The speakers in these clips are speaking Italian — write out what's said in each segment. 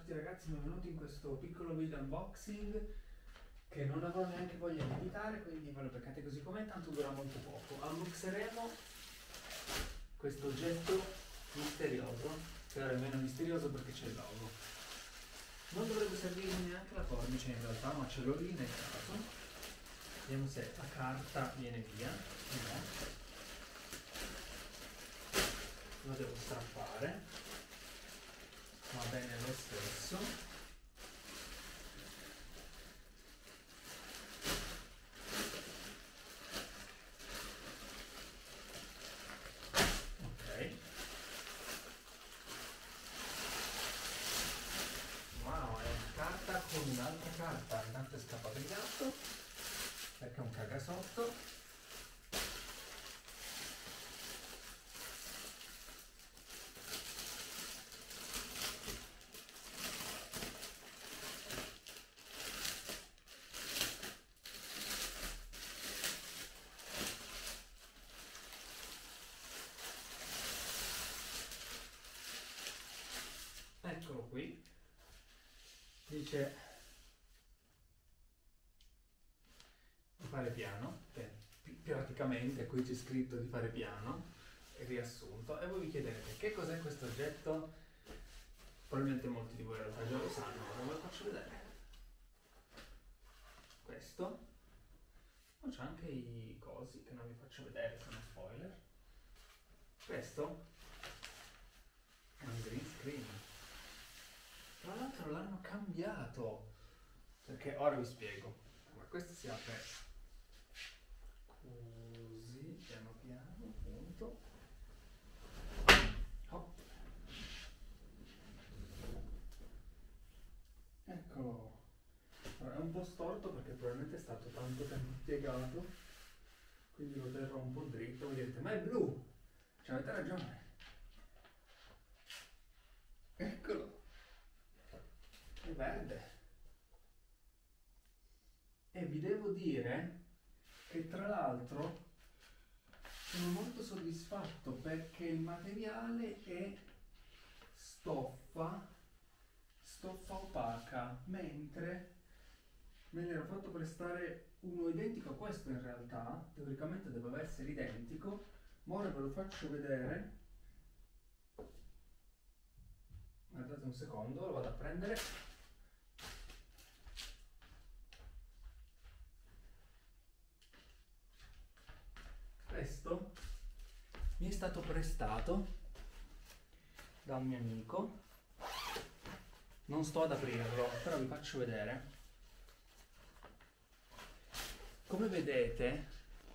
tutti ragazzi, benvenuti in questo piccolo video unboxing che non avrò neanche voglia di editare, quindi ve lo beccate così com'è, tanto dura molto poco. Unboxeremo questo oggetto misterioso, che ora è meno misterioso perché c'è il logo. Non dovrebbe servirmi neanche la forbice in realtà, ma ce l'ho lì nel caso. Vediamo se la carta viene via. No. Lo devo strappare, va bene lo stesso. Ok, wow, è una carta con un'altra carta. Intanto è scappato il gatto perché è un cagasotto. Eccolo qui, dice di fare piano, praticamente qui c'è scritto di fare piano, è riassunto, e voi vi chiederete che cos'è questo oggetto. Probabilmente molti di voi in realtà già lo sanno, ma ve lo faccio vedere. Questo, ma c'è anche i cosi che non vi faccio vedere, sono spoiler. Questo è un green screen. Tra l'altro l'hanno cambiato, perché ora vi spiego. Ma questo si apre così, piano piano, appunto. Oh. Eccolo. Allora, è un po' storto perché probabilmente è stato tanto tempo impiegato, quindi lo terrò un po' dritto. Voi direte, ma è blu! Ci avete ragione. Eccolo. È verde. E vi devo dire che tra l'altro sono molto soddisfatto perché il materiale è stoffa opaca, mentre me ne ero fatto prestare uno identico a questo. In realtà teoricamente doveva essere identico, ma ora ve lo faccio vedere. Guardate un secondo, lo vado a prendere. Questo mi è stato prestato da un mio amico. Non sto ad aprirlo, però vi faccio vedere. Come vedete,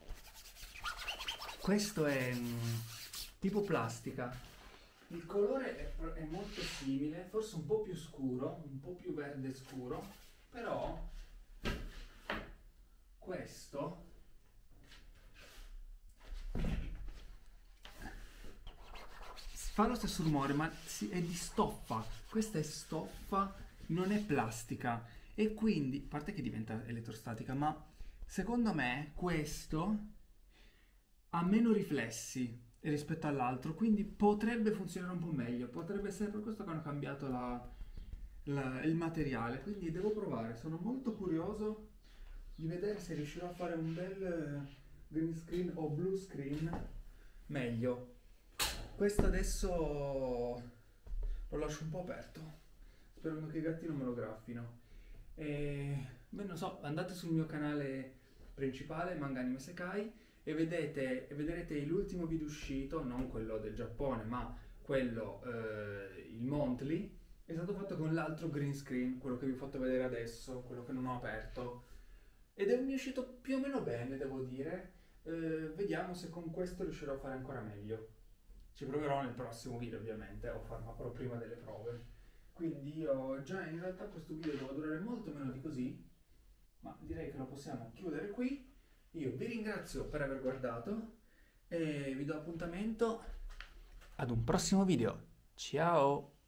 questo è tipo plastica. Il colore è molto simile, forse un po' più scuro, un po' più verde scuro, però questo fa lo stesso rumore, ma è di stoffa. Questa è stoffa, non è plastica, e quindi, a parte che diventa elettrostatica, ma secondo me questo ha meno riflessi rispetto all'altro, quindi potrebbe funzionare un po' meglio. Potrebbe essere per questo che hanno cambiato il materiale, quindi devo provare. Sono molto curioso di vedere se riuscirò a fare un bel green screen o blue screen meglio. Questo adesso lo lascio un po' aperto, sperando che i gatti non me lo graffino. Beh, non so, andate sul mio canale principale, Manga Anime Sekai, e vedrete l'ultimo video uscito, non quello del Giappone, ma quello, il monthly, è stato fatto con l'altro green screen, quello che vi ho fatto vedere adesso, quello che non ho aperto, ed è uscito più o meno bene, devo dire. Vediamo se con questo riuscirò a fare ancora meglio. Ci proverò nel prossimo video, ovviamente, o farò prima delle prove. Quindi io già in realtà questo video doveva durare molto meno di così, ma direi che lo possiamo chiudere qui. Io vi ringrazio per aver guardato e vi do appuntamento ad un prossimo video. Ciao!